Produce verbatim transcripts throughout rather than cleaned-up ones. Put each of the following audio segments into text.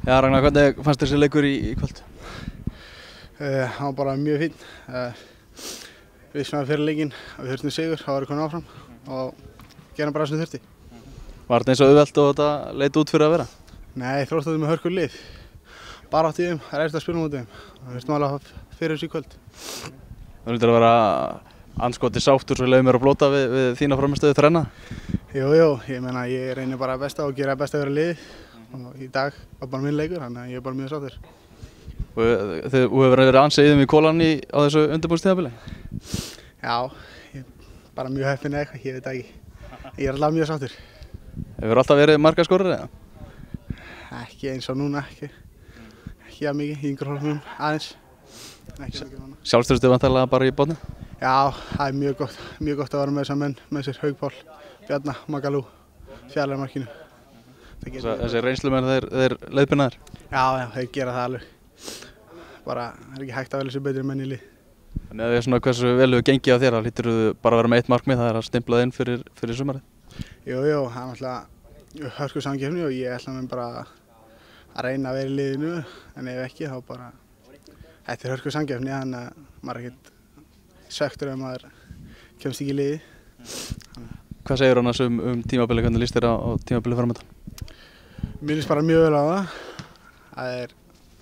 Já, Ragnar, hvernig fannst þessi leikur í, í kvöld? Uh, hann var bara mjög fín. Uh, við sem að fyrir leikinn að við þurftum sigur, þá varum við komin áfram og gerum bara það sem þurfti. Var þetta eins og auðvelt og þetta leit út fyrir að vera? Nei, Þróttur með hörku lið. Bara átt í þeim, það er eftir að spila mútið þeim. Við þurftum alveg að fyrir þessu í kvöld. Það vildur að vera anskoti sáttur svo leiði mér að blóta við, við þína framistöðu þrenna? Jú, jú, ég meina ég reynir bara besta og gera besta að vera liði. Og í dag var bara minn leikur, þannig að ég er bara mjög sáttur. Og þið hefur verið ansið í þeim í kólan í, á þessu undirbúningstímabili? Já, ég er bara mjög heppinn eða eitthvað, ég veit ekki. Ég er alltaf mjög sáttur. Hefur alltaf verið markaskorari eða? Ekki eins og núna, ekki. Ekki að mikið, í yngur hólfum aðeins. Sjálfstraustið vantarlega bara í botni? Já, það er mjög gott, mjög gott að vera með þessar menn, með sér Haug Pál, Bjarna, Magalú, fjarlægmarkinu. Þessi reynslumenn, þeir, þeir leiðbinaðir? Já, já, þeir gera það alveg. Bara, það er ekki hægt að velja sér betri menn í lið. Þannig að því svona hversu vel hefur gengið á þér, þá hlýtur þú bara að vera með eitt markmið, það er að stimplað inn fyrir, fyrir sumarið? Jú, jú, það er náttúrulega hörku samkeppni og ég ætla mér bara að reyna að vera í liðinu, en ef ekki þá bara, þetta er hörku samkeppni, þannig að maður er ekkert söktur ef maður kemst ekki í liði. Hvað segir annars um, um tímabilið, hvernig líst þér á, á tímabilið framöndan? Mér líst bara mjög vel á það. Það er,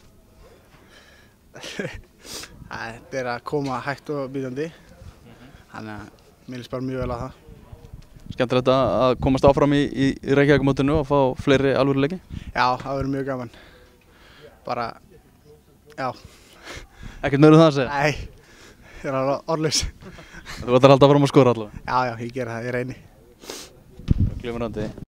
þetta er að koma hægt og bítandi, þannig að mér líst bara mjög vel á það. Skemmtilegt að komast áfram í, í, í Reykjavíkurmótinu og fá fleiri alvöruleiki? Já, það verður mjög gaman. Bara, já. Ekkert meira um það að segja? Nei, ég er alveg orðlaus. Þú ætlar að halda fram að skora allavega? Já, já, ég gera það, ég reyni. Glimrandi.